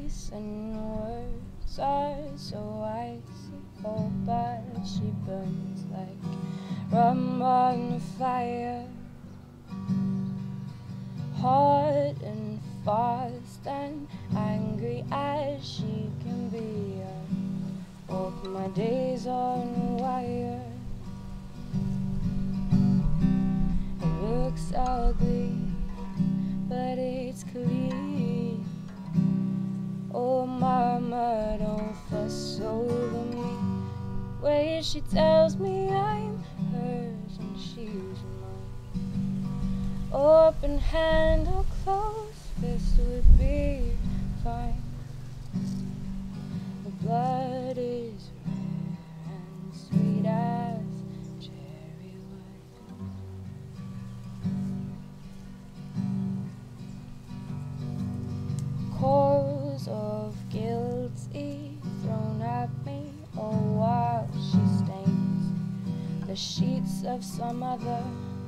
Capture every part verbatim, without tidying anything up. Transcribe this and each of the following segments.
face and words are so icy cold, but she burns like rum on a fire, hot and fast and angry as she can be. I walk my days on wire. It looks ugly, but it's clean. Oh mama, don't fuss over me. Way she tells me I'm hers and she's mine. Open hand or closed fist would be fine. The blood is rare and sweet as cherry wine. Coals of guilt thrown at me, oh, while she stains the sheets of some other,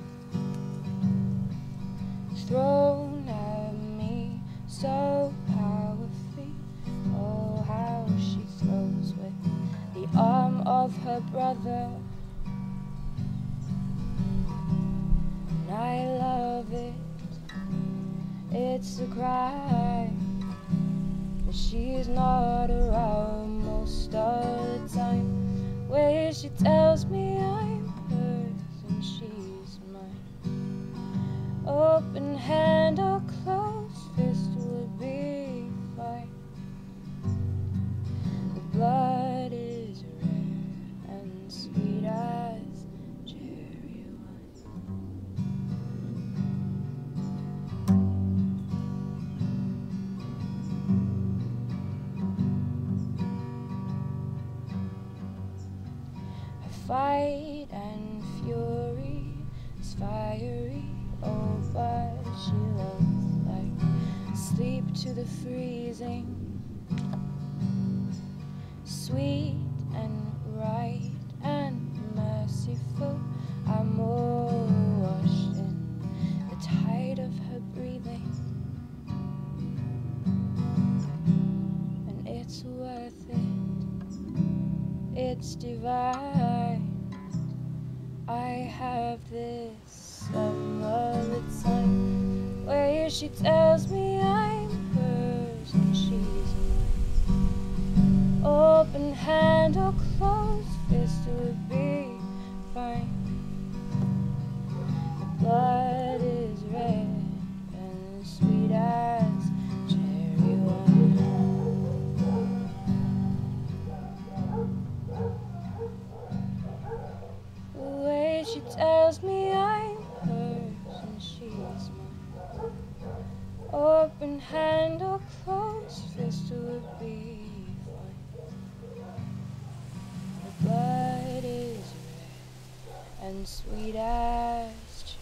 thrown at me so powerfully. Oh, how she throws with the arm of her brother, and I love it. It's a crime that she's not around most of the time. Where she tells me I'm hers and she's mine. Open hand or closed fist would be fine. The blood is rare and sweet as cherry wine. Fight and fury is fiery, oh, but she loves like sleep to the freezing. Sweet and right and merciful, I'm more washed in the tide of her breathing, and it's worth it, it's divine. I have this some other time where she tells me I'm hers and she's mine. Open hand or closed fist would be fine. The blood is red and sweet as cherry wine. The way she tells me I'm hers and she's mine. Open hand or closed fist would be fine. The blood is red and sweet as cherry.